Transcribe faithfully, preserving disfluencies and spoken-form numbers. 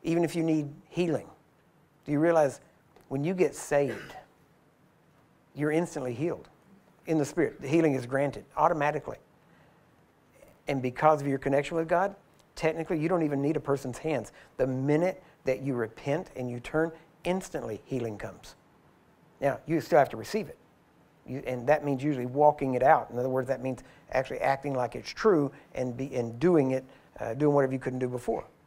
Even if you need healing. Do you realize when you get saved, you're instantly healed in the Spirit? The healing is granted automatically. And because of your connection with God, technically you don't even need a person's hands. The minute that you repent and you turn, instantly healing comes. Now, you still have to receive it. You, and that means usually walking it out. In other words, that means actually acting like it's true and, be, and doing it, uh, doing whatever you couldn't do before.